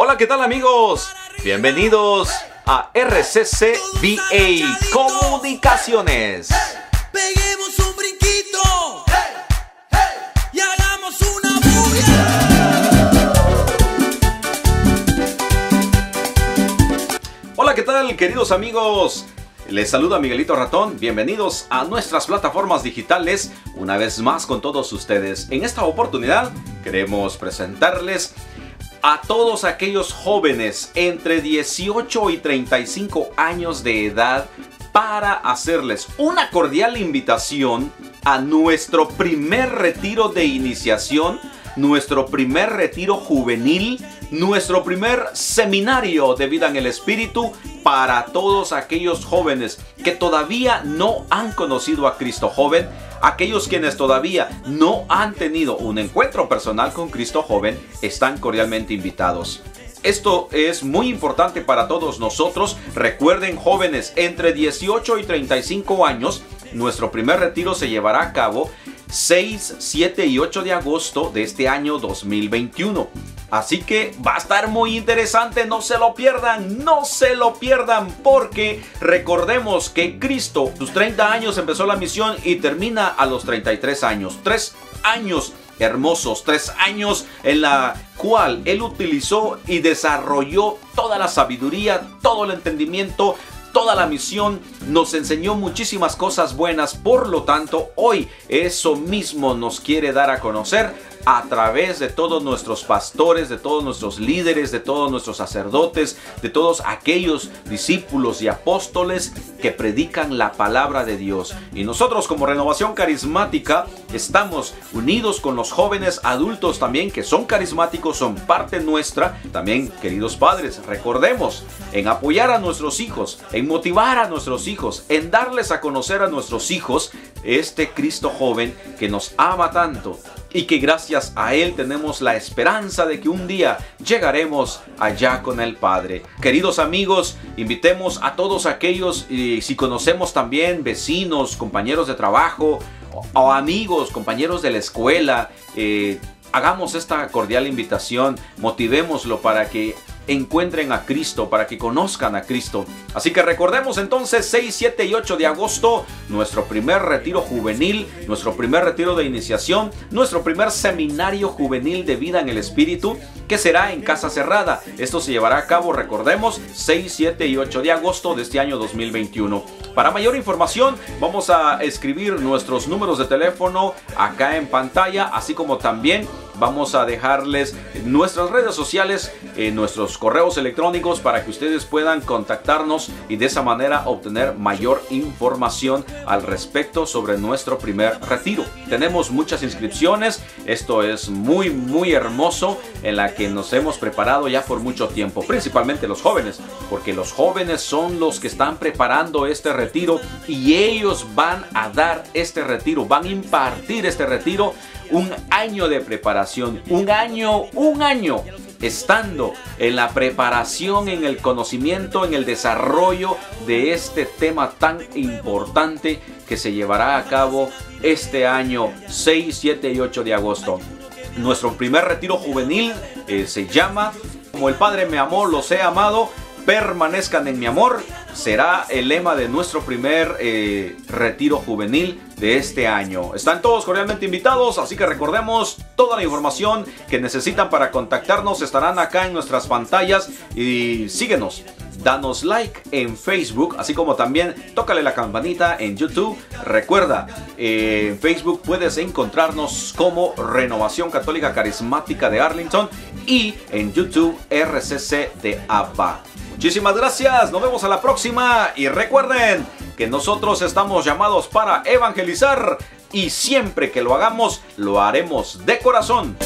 Hola, ¿qué tal amigos? Bienvenidos a RCC VA Comunicaciones. Peguemos un brinquito y hagamos una bulla. Hola, ¿qué tal queridos amigos? Les saluda Miguelito Ratón, bienvenidos a nuestras plataformas digitales, una vez más con todos ustedes. En esta oportunidad queremos presentarles a todos aquellos jóvenes entre 18 y 35 años de edad para hacerles una cordial invitación a nuestro primer retiro de iniciación, nuestro primer retiro juvenil, nuestro primer seminario de vida en el Espíritu para todos aquellos jóvenes que todavía no han conocido a Cristo joven, aquellos quienes todavía no han tenido un encuentro personal con Cristo joven, están cordialmente invitados. Esto es muy importante para todos nosotros. Recuerden, jóvenes entre 18 y 35 años, nuestro primer retiro se llevará a cabo 6, 7 y 8 de agosto de este año 2021. Así que va a estar muy interesante, no se lo pierdan, porque recordemos que Cristo, sus 30 años empezó la misión y termina a los 33 años. 3 años hermosos, 3 años en la cual Él utilizó y desarrolló toda la sabiduría, todo el entendimiento, toda la misión, nos enseñó muchísimas cosas buenas. Por lo tanto, hoy eso mismo nos quiere dar a conocer a través de todos nuestros pastores, de todos nuestros líderes, de todos nuestros sacerdotes, de todos aquellos discípulos y apóstoles que predican la palabra de Dios. Y nosotros como Renovación Carismática estamos unidos con los jóvenes adultos también que son carismáticos, son parte nuestra. También, queridos padres, recordemos en apoyar a nuestros hijos, en motivar a nuestros hijos, en darles a conocer a nuestros hijos este Cristo joven que nos ama tanto y que gracias a Él tenemos la esperanza de que un día llegaremos allá con el Padre. Queridos amigos, invitemos a todos aquellos, si conocemos también vecinos, compañeros de trabajo o amigos, compañeros de la escuela, hagamos esta cordial invitación, motivémoslo para que encuentren a Cristo, para que conozcan a Cristo. Así que recordemos entonces 6, 7 y 8 de agosto nuestro primer retiro juvenil, nuestro primer retiro de iniciación, nuestro primer seminario juvenil de vida en el Espíritu, que será en casa cerrada. Esto se llevará a cabo, recordemos, 6, 7 y 8 de agosto de este año 2021. Para mayor información vamos a escribir nuestros números de teléfono acá en pantalla, así como también vamos a dejarles nuestras redes sociales, nuestros correos electrónicos para que ustedes puedan contactarnos y de esa manera obtener mayor información al respecto sobre nuestro primer retiro. Tenemos muchas inscripciones, esto es muy hermoso, en la que nos hemos preparado ya por mucho tiempo, principalmente los jóvenes, porque los jóvenes son los que están preparando este retiro y ellos van a dar este retiro, van a impartir este retiro. Un año de preparación, un año estando en la preparación, en el conocimiento, en el desarrollo de este tema tan importante que se llevará a cabo este año 6, 7 y 8 de agosto. Nuestro primer retiro juvenil se llama Como el Padre me amó, los he amado, permanezcan en mi amor. Será el lema de nuestro primer retiro juvenil de este año. Están todos cordialmente invitados, así que recordemos, toda la información que necesitan para contactarnos estarán acá en nuestras pantallas y síguenos. Danos like en Facebook, así como también tócale la campanita en YouTube. Recuerda, en Facebook puedes encontrarnos como Renovación Católica Carismática de Arlington y en YouTube RCC de ABA. Muchísimas gracias, nos vemos a la próxima y recuerden que nosotros estamos llamados para evangelizar y siempre que lo hagamos, lo haremos de corazón.